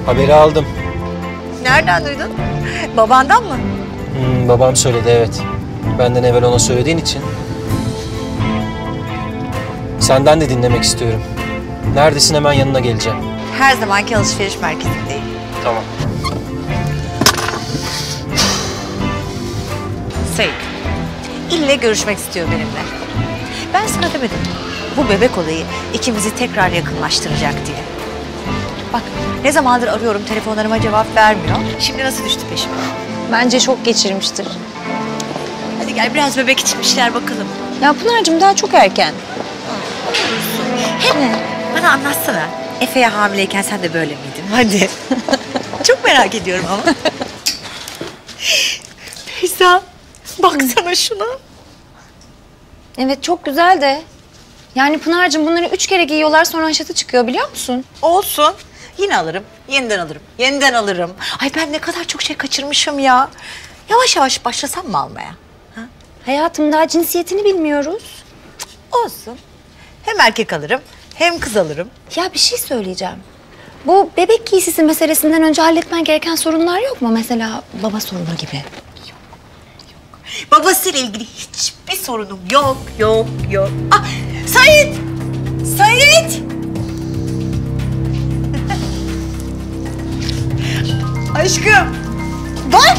Haberi aldım. Nereden duydun? Babandan mı? Babam söyledi, evet. Benden evvel ona söylediğin için. Senden de dinlemek istiyorum. Neredesin, hemen yanına geleceğim. Her zamanki alışveriş merkezindeyim. Tamam. Seyit, ille görüşmek istiyor benimle. Ben sana demedim mi? Bu bebek olayı ikimizi tekrar yakınlaştıracak diye. Bak, ne zamandır arıyorum, telefonlarıma cevap vermiyor. Şimdi nasıl düştü peşime? Bence şok geçirmiştir. Hadi gel biraz bebek için bir şeyler bakalım. Ya Pınar'cığım daha çok erken. Hem bana anlatsana. Efe'ye hamileyken sen de böyle miydin? Hadi. Çok merak ediyorum ama. Feyza, baksana şuna. Evet çok güzel de. Yani Pınar'cığım bunları 3 kere giyiyorlar sonra haşatı çıkıyor biliyor musun? Olsun. Yine alırım, yeniden alırım, yeniden alırım. Ay ben ne kadar çok şey kaçırmışım ya. Yavaş yavaş başlasam mı almaya? Ha? Hayatım daha cinsiyetini bilmiyoruz. Olsun. Hem erkek alırım, hem kız alırım. Ya bir şey söyleyeceğim. Bu bebek giysisi meselesinden önce halletmen gereken sorunlar yok mu? Mesela baba sorunu gibi. Babasıyla ilgili hiçbir sorunum yok, yok, yok. Ah, Sait! Sait! Aşkım, bak!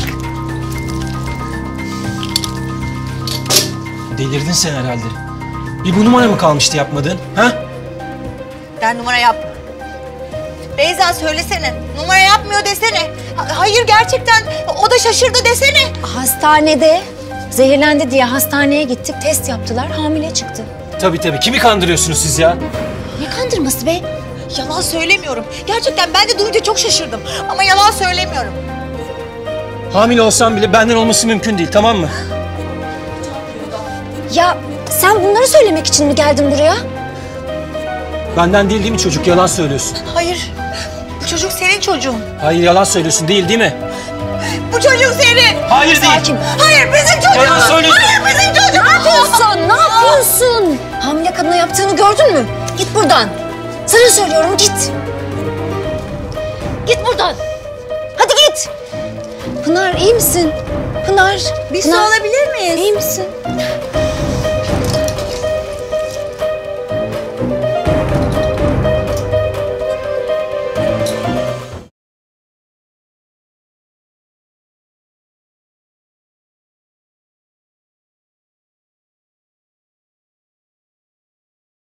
Delirdin sen herhalde. Bir bu numara mı kalmıştı yapmadığın? Ha? Ben numara yapmıyorum. Beyza söylesene, numara yapmıyor desene. Hayır gerçekten, o da şaşırdı desene. Hastanede zehirlendi diye hastaneye gittik. Test yaptılar. Hamile çıktı. Tabii. Kimi kandırıyorsunuz siz ya? Ne kandırması be? Yalan söylemiyorum. Gerçekten ben de duyunca çok şaşırdım. Ama yalan söylemiyorum. Hamile olsam bile benden olması mümkün değil, tamam mı? Ya sen bunları söylemek için mi geldin buraya? Benden değil mi çocuk? Yalan söylüyorsun. Hayır, bu çocuk senin çocuğun. Hayır, yalan söylüyorsun, değil mi? Bu çocuk senin. Hayır değil. Sakin. Hayır bizim çocuğumuz. Yalan söylüyorsun. Hayır bizim çocuğumuz. Ne yapıyorsun? Ne yapıyorsun? Hamile kadına yaptığını gördün mü? Git buradan. Sana söylüyorum git. Git buradan. Hadi git. Pınar iyi misin? Pınar. Bir su Pınar, alabilir miyiz? İyi misin?